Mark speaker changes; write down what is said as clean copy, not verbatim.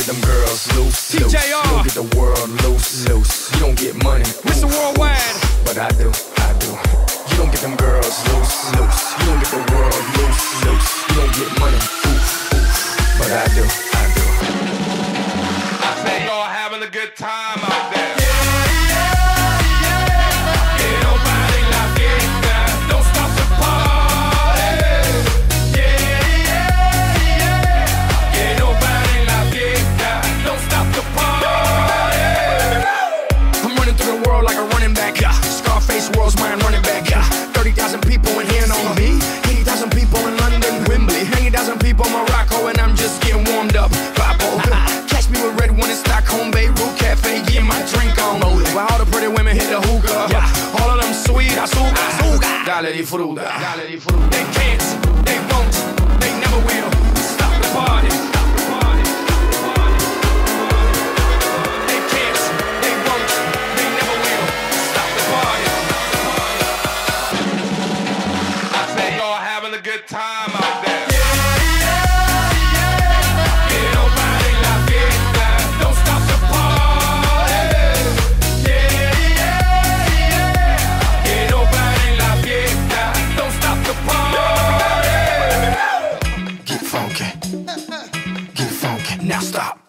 Speaker 1: them girls loose, loose. You don't get the world loose, loose. You don't get money,
Speaker 2: Mr. Worldwide,
Speaker 1: but I do, I do. You don't get them girls loose, loose. You don't get the world loose, loose. You don't get money, oof, oof. But I do, I do.
Speaker 3: I say y'all having a good time out there.
Speaker 2: World's mine, running back. 30,000 people in here know me. 80,000 people in London, Wembley. 90,000 people in Morocco, and I'm just getting warmed up. Papo. Catch me with red one in Stockholm, Beirut Cafe, getting my drink on. While all the pretty women hit the hookah. All of them sweet, azúcar. Dale di fruta. They can't, they won't, they never will stop the party.
Speaker 3: Good time out there.
Speaker 2: Que no pare la fiesta, don't stop the party. Que no pare la fiesta, don't stop the party. Get funky, now stop.